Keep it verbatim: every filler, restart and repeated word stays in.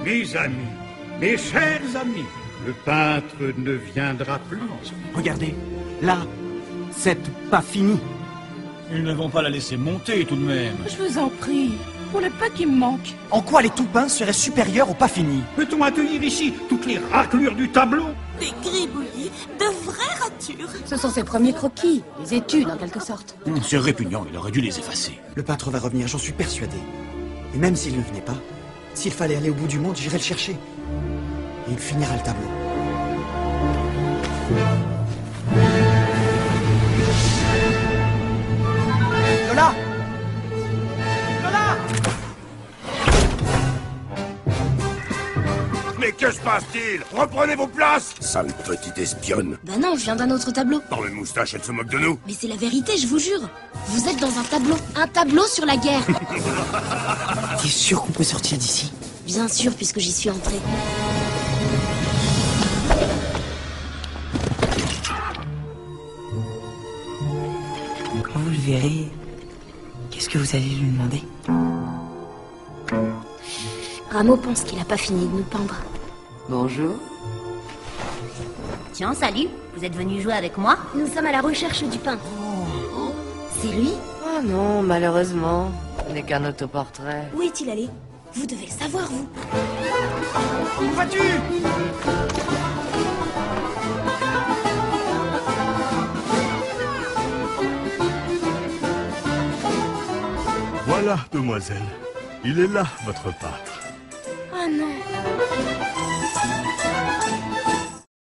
Mes amis, mes chers amis, le peintre ne viendra plus. Regardez, là, c'est pas fini. Ils ne vont pas la laisser monter tout de même. Je vous en prie, pour le pas qui me manque. En quoi les tout peints seraient supérieurs au pas fini? Peut-on accueillir ici toutes les raclures du tableau? Des gribouillis, de vraies ratures. Ce sont ses premiers croquis, des études en quelque sorte. Hum, C'est répugnant, il aurait dû les effacer. Le peintre va revenir, j'en suis persuadé. Et même s'il ne venait pas, s'il fallait aller au bout du monde, j'irais le chercher. Et il finira le tableau. Lola! Lola! Mais que se passe-t-il? Reprenez vos places! Sale petite espionne. Bah non, je viens d'un autre tableau. Par une moustache, elle se moque de nous. Mais c'est la vérité, je vous jure. Vous êtes dans un tableau. Un tableau sur la guerre. T'es sûr qu'on peut sortir d'ici? Bien sûr, puisque j'y suis entrée. Quand vous le verrez, qu'est-ce que vous allez lui demander? Rameau pense qu'il a pas fini de nous peindre. Bonjour. Tiens, salut, vous êtes venu jouer avec moi? Nous sommes à la recherche du peintre. Oh, c'est lui? Oh non, malheureusement, ce n'est qu'un autoportrait. Où est-il allé? Vous devez le savoir, vous. Où vas-tu? Voilà, demoiselle. Il est là, votre peintre. Oh non.